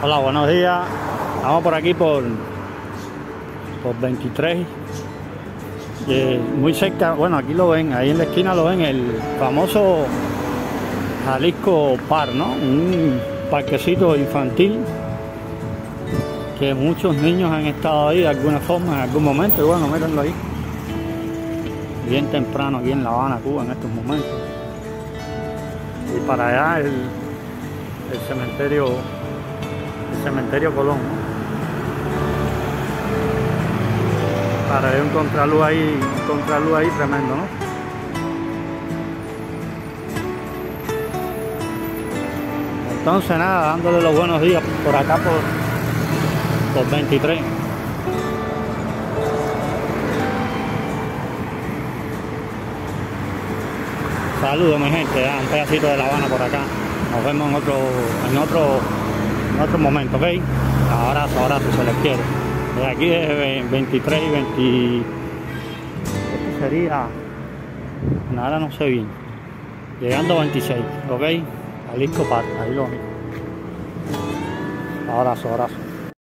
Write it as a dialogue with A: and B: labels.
A: Hola, buenos días. Vamos por aquí por 23. Muy cerca, bueno, aquí lo ven, ahí en la esquina lo ven, el famoso Jalisco Park, ¿no? Un parquecito infantil que muchos niños han estado ahí de alguna forma, en algún momento. Y bueno, mírenlo ahí. Bien temprano aquí en La Habana, Cuba, en estos momentos. Y para allá el cementerio Colón. Para ver un contraluz ahí tremendo, ¿no? Entonces nada, dándole los buenos días por acá por 23. Saludos mi gente, un pedacito de La Habana por acá. Nos vemos en otro momento, ¿ok? Abrazo, se les quiere. De aquí de 23 y 20. Esto sería. Nada, no sé bien. Llegando a 26, ¿ok? Jalisco Park, ahí lo. Abrazo.